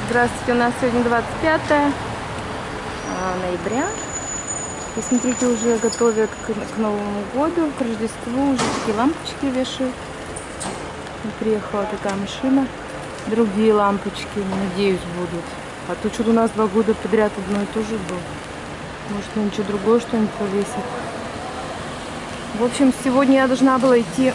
Здравствуйте, у нас сегодня 25 ноября. И смотрите, уже готовят к Новому году, к Рождеству, уже такие лампочки вешают. И приехала такая машина. Другие лампочки, надеюсь, будут. А то что-то у нас 2 года подряд одно и то же было. Может, ничего другое что-нибудь повесить. В общем, сегодня я должна была идти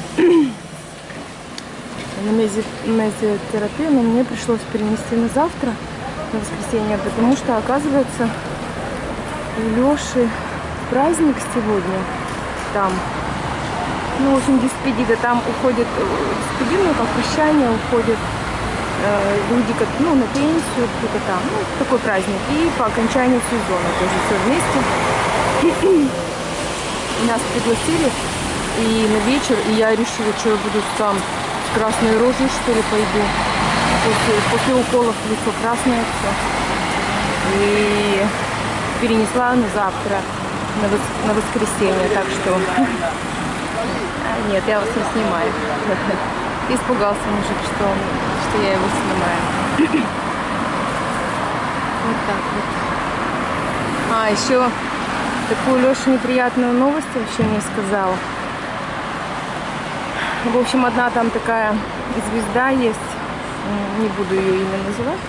на мезотерапию, но мне пришлось перенести на завтра, на воскресенье, потому что, оказывается, у Лёши праздник сегодня. Там, ну, в общем, диспедида, там уходит, диспедида, ну, как прощание, уходят люди, как, ну, на пенсию, кто-то там, ну, такой праздник. И по окончанию сезона тоже все вместе. Нас пригласили и на вечер, и я решила, что я буду там с красной рожей, что ли, пойду. После уколов лицо красное все. И перенесла на завтра, на воскресенье, так что... Нет, я вас не снимаю. Испугался мужик, что я его снимаю. Вот так вот. А, еще такую Лёше неприятную новость вообще не сказала. В общем, одна там такая звезда есть. Не буду ее имя называть.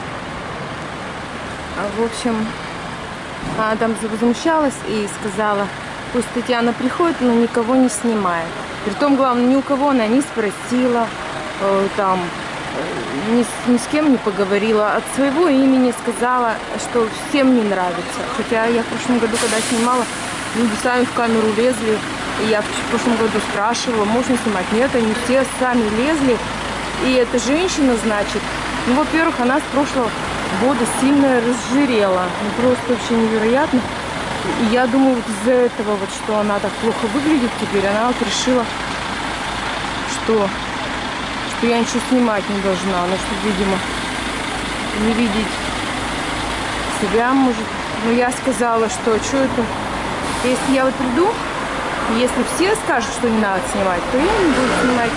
В общем, она там возмущалась и сказала, пусть Татьяна приходит, но никого не снимает. Притом, главное, ни у кого она не спросила, там, ни с кем не поговорила. От своего имени сказала, что всем не нравится. Хотя я в прошлом году, когда снимала, люди сами в камеру лезли. И я в прошлом году спрашивала, можно снимать? Нет, они все сами лезли. И эта женщина, значит, ну, во-первых, она с прошлого года сильно разжирела. Ну, просто вообще невероятно. И я думаю, вот из-за этого, вот, что она так плохо выглядит теперь, она вот решила, что я ничего снимать не должна. Ну, что, видимо, не видеть себя, может. Но я сказала, что это, если я вот приду, если все скажут, что не надо снимать, то я не буду снимать.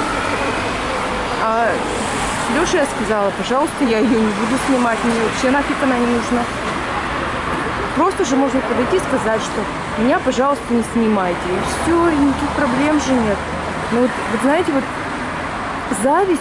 А Лёше я сказала, пожалуйста, я ее не буду снимать. Мне вообще нафиг она не нужна. Просто же можно подойти и сказать, что меня, пожалуйста, не снимайте. И все, и никаких проблем же нет. Но вот знаете, вот зависть,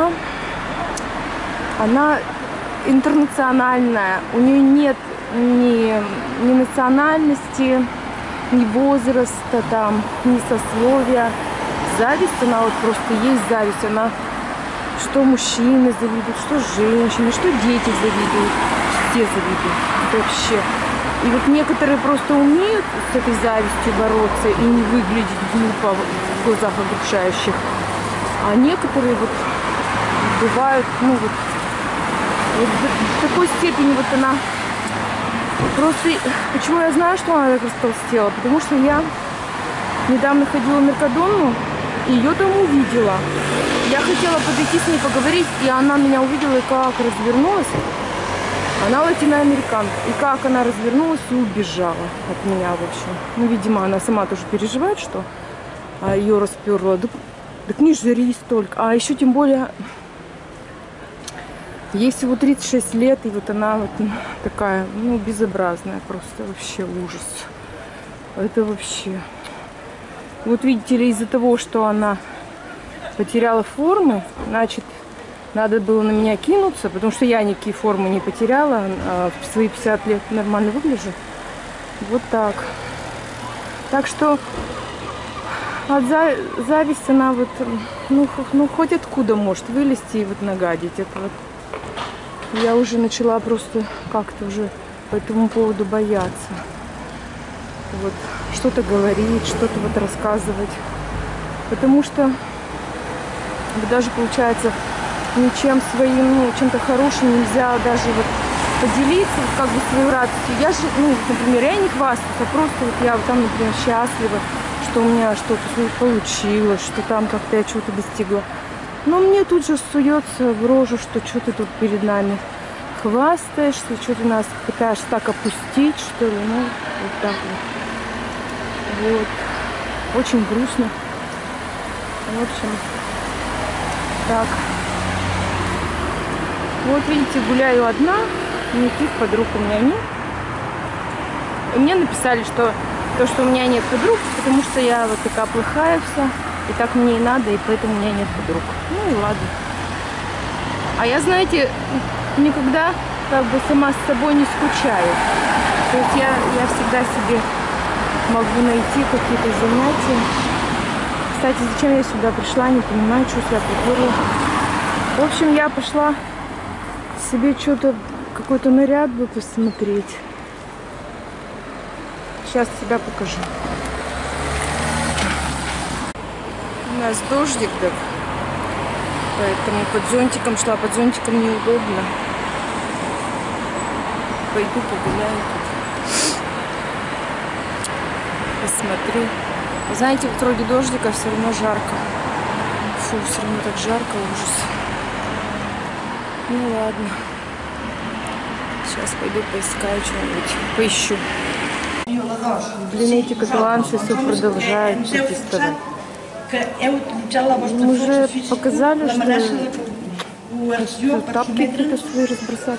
она интернациональная. У нее нет ни национальности, ни возраста, там, ни сословия. Зависть, она вот просто есть зависть. Она, что мужчины завидуют, что женщины, что дети завидуют. Все завидуют. Это вообще. И вот некоторые просто умеют с этой завистью бороться и не выглядеть глупо в глазах окружающих. А некоторые вот бывают, ну вот в такой степени вот она... Просто почему я знаю, что она так растолстела? Потому что я недавно ходила в Меркадонну и ее там увидела. Я хотела подойти с ней поговорить, и она меня увидела и как развернулась. Она латиноамериканка. И как она развернулась и убежала от меня, в общем. Ну, видимо, она сама тоже переживает, что ее расперло. Так не жри столько. А еще тем более... Ей всего 36 лет, и вот она вот такая, ну, безобразная, просто вообще ужас. Это вообще... Вот видите ли, из-за того, что она потеряла формы, значит, надо было на меня кинуться, потому что я никакие формы не потеряла, а в свои 50 лет нормально выгляжу. Вот так. Так что от зависть она вот, ну, хоть откуда может вылезти и вот нагадить. Это вот я уже начала просто как-то уже по этому поводу бояться. Вот что-то говорить, что-то вот рассказывать. Потому что даже получается ничем своим, ну, чем-то хорошим нельзя даже вот поделиться, вот, как бы свою радостью. Я же, ну, например, я не хвастаюсь, а просто вот я вот там, например, счастлива, что у меня что-то получилось, что там как-то я чего-то достигла. Но мне тут же суется в рожу, что что ты тут перед нами хвастаешься, что ты нас пытаешься так опустить, что ли. Ну, вот так вот. Вот. Очень грустно. В общем, так. Вот видите, гуляю одна, никаких подруг у меня нет. И мне написали, что то, что у меня нет подруг, потому что я вот такая плохая вся, и так мне и надо, и поэтому у меня нет подруг. Ну и ладно. А я, знаете, никогда как бы сама с собой не скучаю. То есть я всегда себе могу найти какие-то занятия. Кстати, зачем я сюда пришла, не понимаю, что сюда приперла. В общем, я пошла себе что-то, какой-то наряд бы посмотреть. Сейчас тебя покажу. У нас дождик, да. Поэтому под зонтиком шла. Под зонтиком неудобно. Пойду погуляю тут. Посмотрю. Вы знаете, вот вроде дождика, все равно жарко. Фу, все равно так жарко, ужас. Ну ладно. Сейчас пойду поискаю что-нибудь. Поищу. Блин, эти каталанцы все продолжают протестовать. Мы уже показали, что тапки какие-то свои разбросать.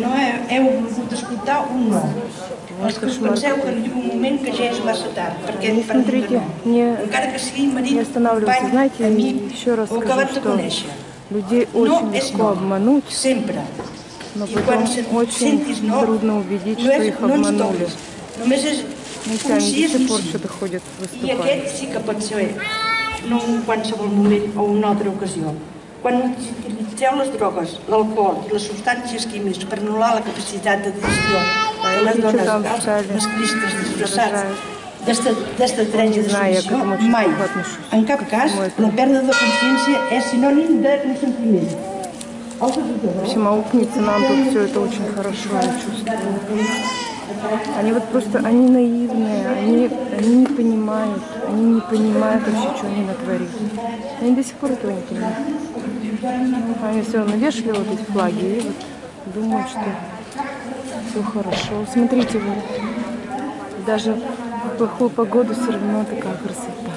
Не смотрите, не останавливайтесь. Знаете, еще раз скажу, что людей очень легко обмануть, но потом очень трудно убедить, что их обманули. Знаете, они до сих пор что-то ходят выступать. No en qualsevol moment o una altra ocasió. Quan utilitzeu les drogues, l'alcohol i les substàncies químiques per anul·lar la capacitat de decisió de les dones masclistes disfressats d'estratègia de submissió, mai, en cap cas, la pèrdua de consciència és sinònim de consentiment. В общем, аукнется нам тут все это очень хорошо, я чувствую. Они вот просто, они наивные, они не понимают вообще, что они натворили. Они до сих пор этого не понимают. Они все навешали вот эти флаги и вот думают, что все хорошо. Смотрите, вот, даже в плохую погоду все равно такая красота.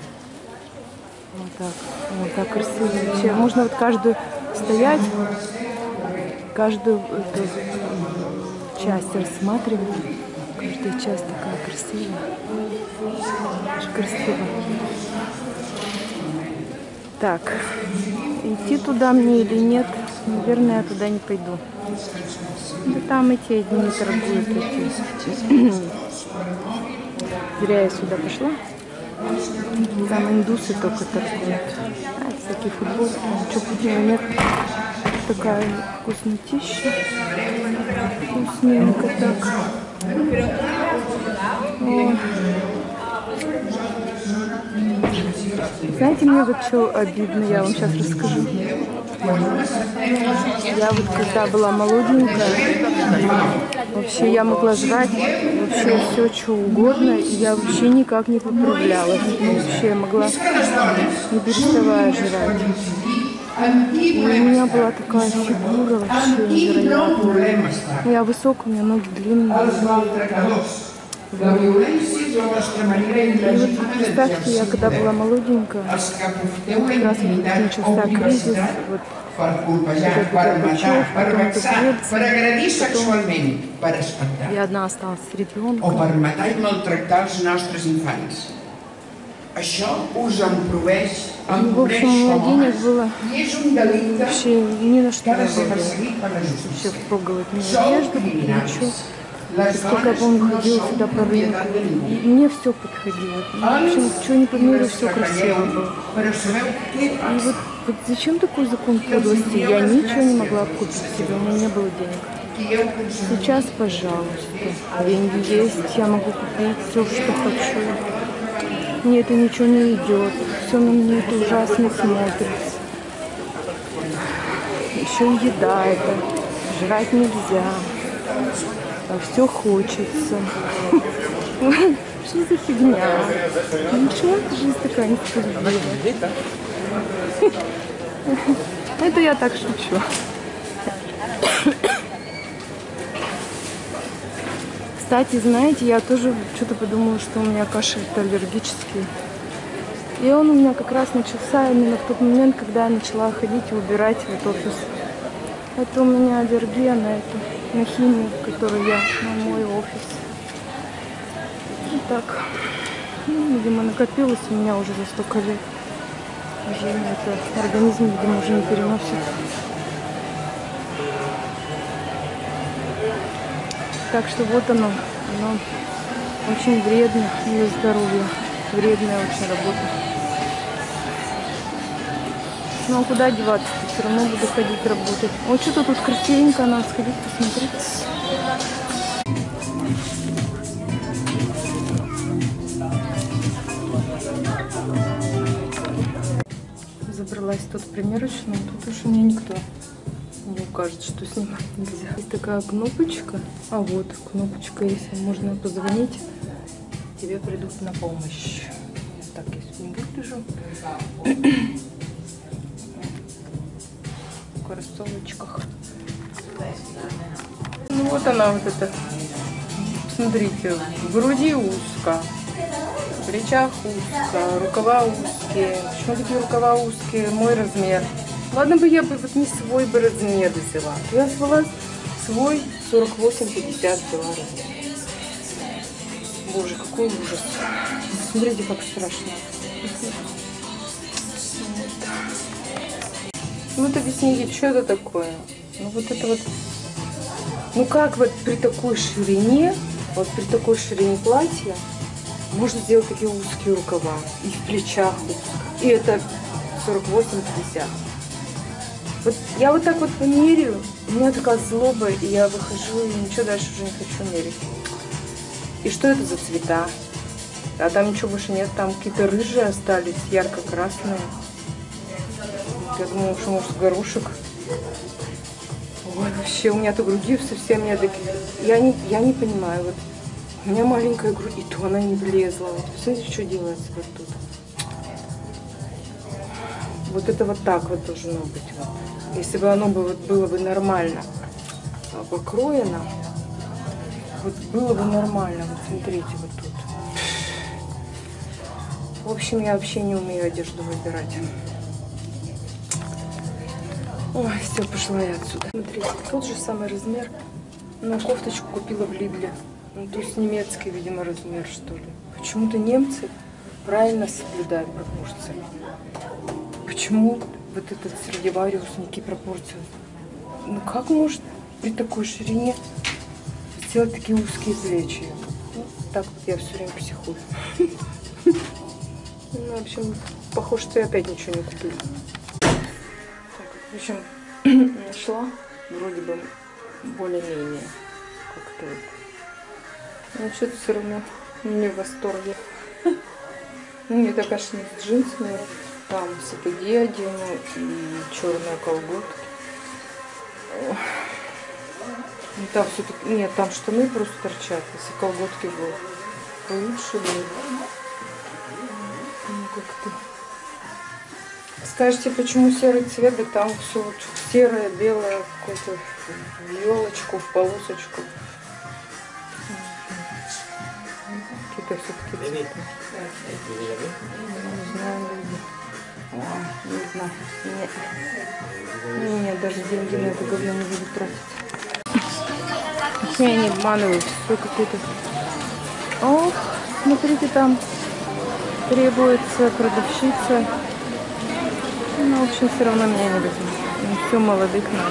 Вот так красиво. Вообще, можно вот каждую стоять, каждую эту часть рассматривать. Каждая часть такая красивая. Очень красиво. Так, идти туда мне или нет? Наверное, я туда не пойду. Да там эти одни торгуют. Зря я сюда пошла. Там индусы только торгуют. Всякие футболки. Ничего вкусного нет. Такая вкуснотища. Вкусненько так. О. Знаете, мне вот что обидно, я вам сейчас расскажу. Я вот когда была молоденькая, вообще я могла жрать вообще все, что угодно, и я вообще никак не поправлялась. Вообще я могла не переставая жрать. И у меня была такая фигура вообще невероятная. Я высокая, у меня ноги длинные. И вот представьте, я когда была молоденькая, как раз начался кризис, вот Горбачев, потом Ельцин, потом я одна осталась с ребенком. И, в общем, у меня денег было вообще ни на что не было. Вообще впроголодь не одежду, ничего. И сколько я помню, ходила сюда по рынку, и мне все подходило. И, в общем, что не померю, все красиво было. И вот зачем такой закон подлости? Я ничего не могла купить себе, у меня не было денег. Сейчас, пожалуйста, деньги есть, я могу купить все, что хочу. Мне это ничего не идет, все на меня это ужасно смотрится. Еще и еда это, жрать нельзя. А все хочется. Что за фигня? Ничего, жизнь такая несправедливая. Это я так шучу. Кстати, знаете, я тоже что-то подумала, что у меня кашель-то аллергический. И он у меня как раз начался именно в тот момент, когда я начала ходить и убирать вот офис. Это у меня аллергия на химию, которую я на мой офис. И так, ну, видимо, накопилось у меня уже за столько лет. Уже это организм, видимо, уже не переносит. Так что вот оно очень вредно для здоровья. Вредная очень работа. Ну а куда деваться? Все равно буду ходить работать. Вот что-то тут красивенько, надо сходить посмотреть. Забралась тут в примерочную, тут уж мне никто не укажет, что снимать нельзя. Есть такая кнопочка, а вот кнопочка, если можно позвонить, тебе придут на помощь. Так, если не выгляжу. В кроссовочках. Ну вот она вот эта. Смотрите, в груди узко, в плечах узко, рукава узкие. Почему такие рукава узкие? Мой размер. Ладно бы я бы вот не свой бы размер взяла. Я взяла свой 48-50 взяла размер. Боже, какой ужас. Смотрите, как страшно. Вот объясните, что это такое? Ну вот это вот. Ну как вот при такой ширине, вот при такой ширине платья можно сделать такие узкие рукава. И в плечах узко. И это 48-50. Вот я вот так вот померяю, у меня такая злоба, и я выхожу, и ничего дальше уже не хочу мерить. И что это за цвета? А там ничего больше нет, там какие-то рыжие остались, ярко-красные. Я думала, что может горошек. Ой, вообще, у меня-то груди совсем нет таких. Я не понимаю, вот у меня маленькая грудь, и то она не влезла. Вот, смотрите, что делается вот тут. Вот это вот так вот должно быть. Вот. Если бы оно было бы нормально покроено, вот было бы нормально. Вот смотрите, вот тут. В общем, я вообще не умею одежду выбирать. Ой, все, пошла я отсюда. Смотрите, тот же самый размер, но кофточку купила в Лидле. Ну, то есть немецкий, видимо, размер, что ли. Почему-то немцы правильно соблюдают пропорции. Почему вот этот Страдивариус никакие пропорции? Ну как может при такой ширине сделать такие узкие плечи? Ну, так вот я все время психую. Ну, в общем, похоже, что я опять ничего не куплю. В общем, нашла вроде бы более-менее как-то вот. Но что-то все равно не в восторге. Ну, не так, конечно, с джинсами. Там сапоги одену и черные колготки. Там все-таки... Нет, там штаны просто торчат. Если колготки будут, то лучше будет. Ну, как-то... Скажите, почему серый цвет? Да там все вот серое, белое, какое-то в елочку, в полосочку. Какие-то все-таки цвета. Не знаю, не знаю. Нет, даже деньги на это говно не буду тратить. Я не обманываю, все какие-то. Ох, смотрите, там требуется продавщица. Ну, в общем, все равно меня не возьмут. Все молодых надо.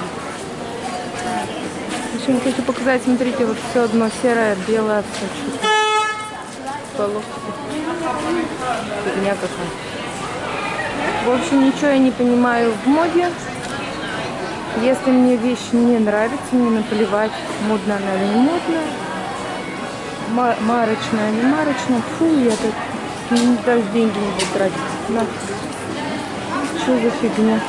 В общем, хочу показать, смотрите, вот все одно серое, белое, все что-то. Полоски. Фигня какая. В общем, ничего я не понимаю в моде. Если мне вещь не нравится, мне наплевать, модная она или не модная, марочная, не марочная. Фу, я тут даже деньги не буду тратить. На. Что за фигня?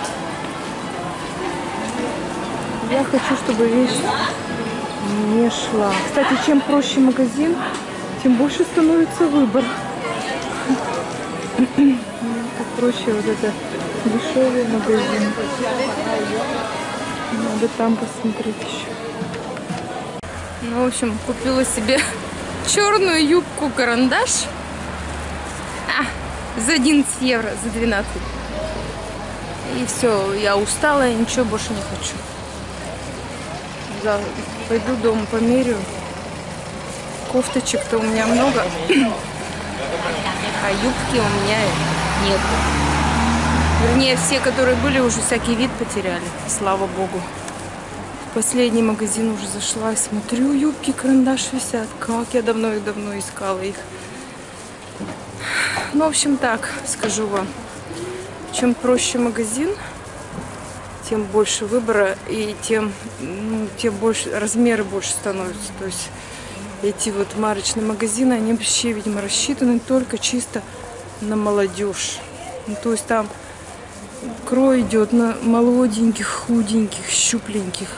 Я хочу, чтобы вещь не шла. Кстати, чем проще магазин, тем больше становится выбор. Как проще вот это дешевый магазин. Надо там посмотреть еще. Ну, в общем, купила себе черную юбку-карандаш за 11 евро, за 12. И все, я устала, и ничего больше не хочу. Пойду дома померю. Кофточек-то у меня много, а юбки у меня нет. Вернее, все, которые были, уже всякий вид потеряли. Слава богу. В последний магазин уже зашла и смотрю, юбки, карандаш висят. Как я давно искала их. Ну, в общем, так скажу вам. Чем проще магазин, тем больше выбора и тем больше размеры больше становятся. То есть эти вот марочные магазины, они вообще, видимо, рассчитаны только чисто на молодежь. Ну, то есть там крой идет на молоденьких, худеньких, щупленьких.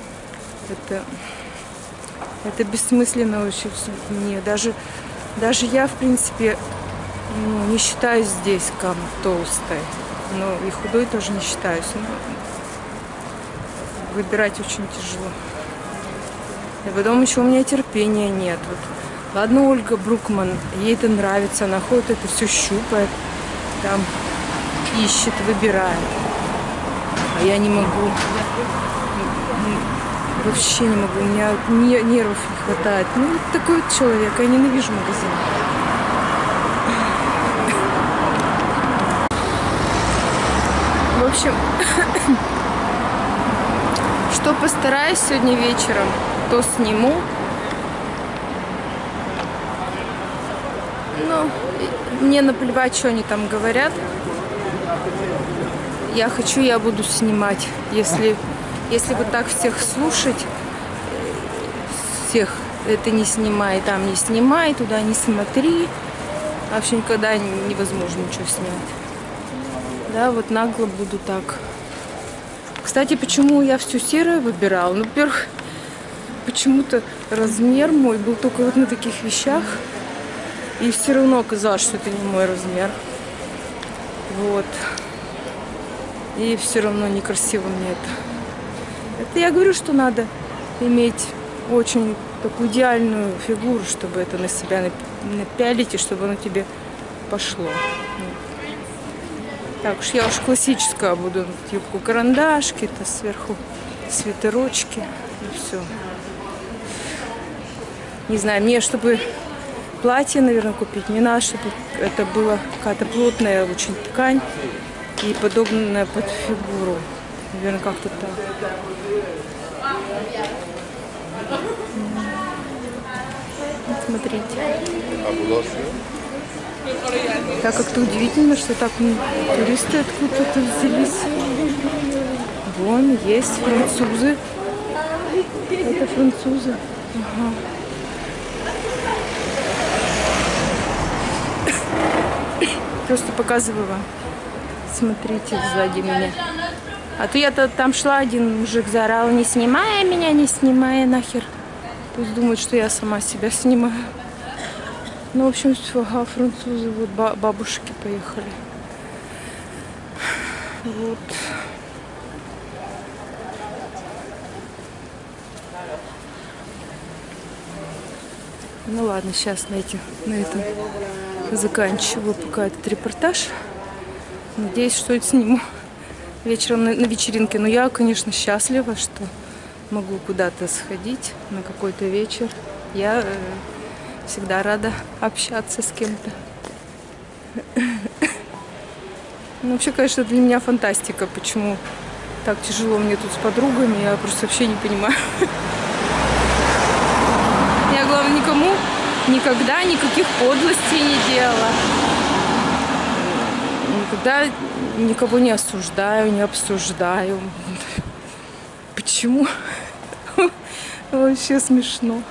Это бессмысленно вообще мне. Даже я, в принципе, не считаюсь здесь толстой. Но и худой тоже не считаюсь. Но выбирать очень тяжело. И потом еще у меня терпения нет. Вот. Ладно, Ольга Брукман, ей это нравится, она ходит, это все щупает, там ищет, выбирает. А я не могу. Вообще не могу. У меня нервов не хватает. Ну, такой вот человек. Я ненавижу магазин. В общем, что постараюсь сегодня вечером, то сниму. Ну, мне наплевать, что они там говорят. Я буду снимать. Если вот так всех слушать, всех это не снимай, там не снимай, туда не смотри. Вообще никогда невозможно ничего снять. Да, вот нагло буду так. Кстати, почему я все серое выбирала? Ну, во-первых, почему-то размер мой был только вот на таких вещах. И все равно оказалось, что это не мой размер. Вот. И все равно некрасиво мне это. Это я говорю, что надо иметь очень такую идеальную фигуру, чтобы это на себя напялить, и чтобы оно тебе пошло. Так уж я классическая буду. Юбку-карандашки, то сверху свитерочки. И все. Не знаю, мне, чтобы платье, наверное, купить, не надо, чтобы это была какая-то плотная очень ткань и подобная под фигуру. Наверное, как-то так. Смотрите. Так как-то удивительно, что так туристы откуда-то взялись. Вон, есть французы. Это французы. Ага. Просто показываю вам. Смотрите сзади меня. А то я-то там шла, один мужик заорал: не снимай меня, не снимай нахер. Пусть думают, что я сама себя снимаю. Ну, в общем, ага, французы, вот бабушки поехали. Вот. Ну ладно, сейчас на этом заканчиваю пока этот репортаж. Надеюсь, что это сниму вечером на вечеринке. Но я, конечно, счастлива, что могу куда-то сходить на какой-то вечер. Я всегда рада общаться с кем-то. Ну, вообще, конечно, для меня фантастика. Почему так тяжело мне тут с подругами, я просто вообще не понимаю. Я, главное, никому никогда никаких подлостей не делала. Никогда никого не осуждаю, не обсуждаю. Почему? Вообще смешно.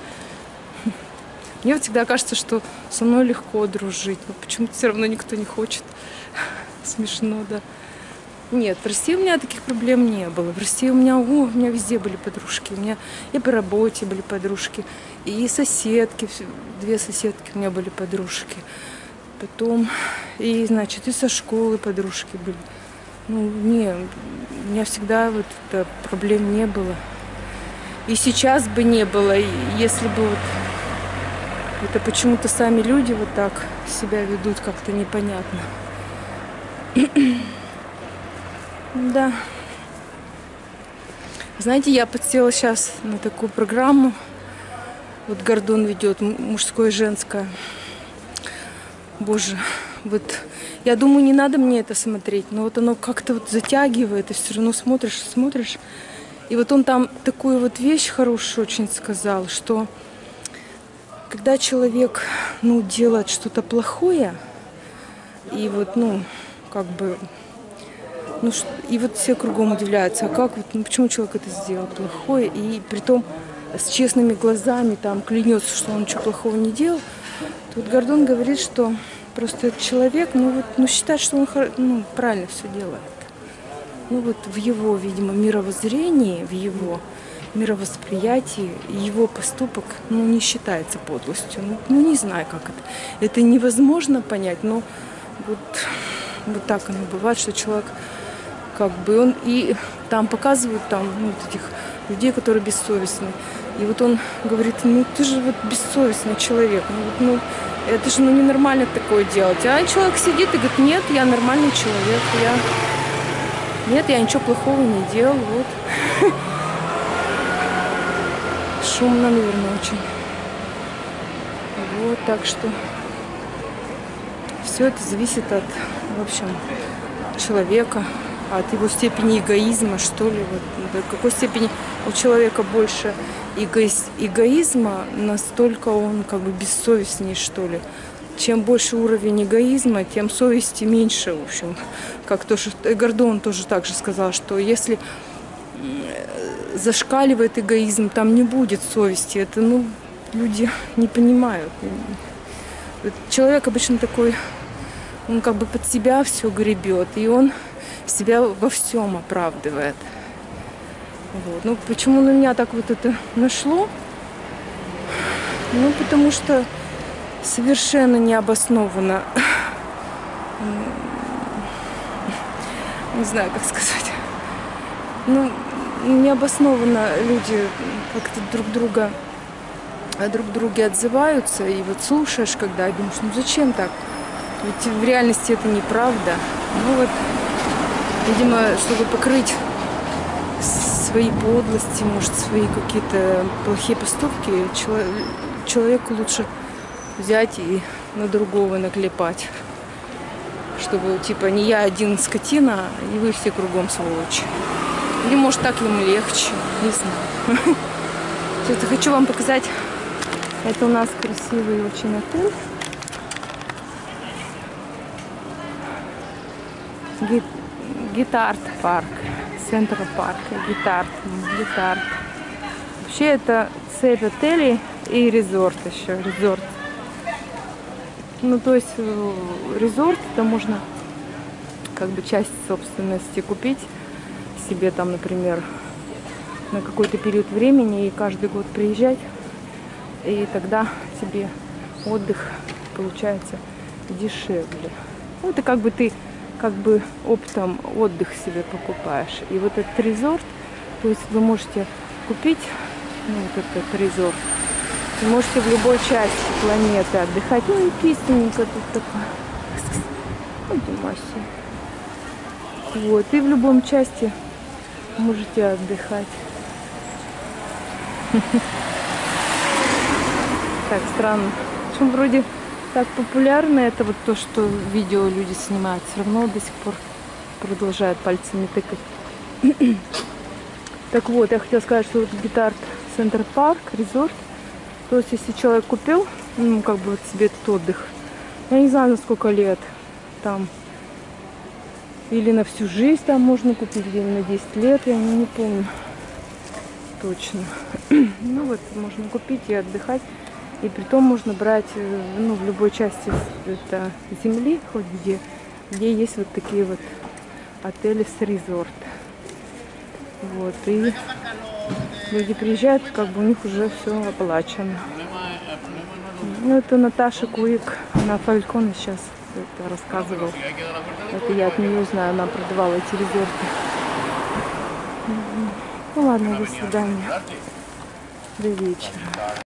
Мне всегда кажется, что со мной легко дружить, но почему-то все равно никто не хочет. Смешно, да. Нет, в России у меня таких проблем не было. В России у меня везде были подружки. У меня и по работе были подружки, и соседки, 2 соседки у меня были подружки. Потом, и, значит, и со школы подружки были. Ну, у меня всегда вот это проблем не было. И сейчас бы не было, если бы вот это почему-то сами люди вот так себя ведут как-то непонятно. Да. Знаете, я подсела сейчас на такую программу. Вот Гордон ведет, мужское и женское. Боже, вот я думаю, не надо мне это смотреть, но вот оно как-то вот затягивает, и все равно смотришь, смотришь. И вот он там такую вот вещь хорошую очень сказал, что когда человек, ну, делает что-то плохое, и вот, ну, как бы, ну, и вот все кругом удивляются, а как вот, ну, почему человек это сделал плохое, и притом с честными глазами там клянется, что он ничего плохого не делал. Тут Гордон говорит, что просто этот человек, ну, вот, ну, считает, что он, ну, правильно все делает. Ну, вот в его, видимо, мировоззрении, в его мировосприятии, его поступок, ну, не считается подлостью. Ну, не знаю, как это. Это невозможно понять, но вот так оно бывает, что человек, как бы, он и там показывают, там, ну, вот этих людей, которые бессовестны. И вот он говорит, ну, ты же вот бессовестный человек, ну, вот, ну, это же, ну, ненормально такое делать. А человек сидит и говорит, нет, я нормальный человек, нет, я ничего плохого не делал, вот. Шумно, наверное, очень. Вот, так что все это зависит от, в общем, человека, от его степени эгоизма, что ли. Вот, до какой степени у человека больше эгоизма, настолько он как бы бессовестнее, что ли. Чем больше уровень эгоизма, тем совести меньше, в общем. Как тоже Гордон тоже так же сказал, что если зашкаливает эгоизм, там не будет совести. Это, ну, люди не понимают. Человек обычно такой, он как бы под себя все гребет, и он себя во всем оправдывает. Вот. Ну, почему на меня так вот это нашло? Ну, потому что совершенно необоснованно, не знаю, как сказать, ну, необоснованно люди как-то друг друге отзываются, и вот слушаешь, когда думаешь, ну зачем так? Ведь в реальности это неправда. Ну вот, видимо, чтобы покрыть свои подлости, может, свои какие-то плохие поступки, человеку лучше взять и на другого наклепать. Чтобы, типа, не я один скотина, и вы все кругом сволочи. Или, может, так ему легче. Не знаю. Сейчас хочу вам показать. Это у нас красивый очень отель. Гитарт парк. Центр парка. Гитарт. Вообще это цепь отелей и резорт еще. Резорт. Ну, то есть резорт, это можно как бы часть собственности купить себе там, например, на какой-то период времени и каждый год приезжать. И тогда тебе отдых получается дешевле. Ну, это как бы ты как бы оптом отдых себе покупаешь. И вот этот резорт, то есть вы можете купить, ну, вот этот резорт, вы можете в любой части планеты отдыхать. Ну и песенненько тут такое. Ну, Димаси. Вот. И в любом части можете отдыхать. Так, странно. В общем, вроде так популярно это вот то, что видео люди снимают. Все равно до сих пор продолжают пальцами тыкать. Так вот, я хотела сказать, что вот Гитарт Центр Парк, резорт. То есть, если человек купил, ну, как бы вот себе этот отдых, я не знаю, на сколько лет там, или на всю жизнь там можно купить, или на 10 лет, я не помню точно. Ну вот, можно купить и отдыхать. И притом можно брать, ну, в любой части это земли, хоть где есть вот такие вот отели с резорт. Вот, и люди приезжают, как бы у них уже все оплачено. Ну, это Наташа Куик, она Фалькона сейчас это рассказывала. Это я от нее знаю, она продавала эти резорты. Ну ладно, до свидания. До вечера.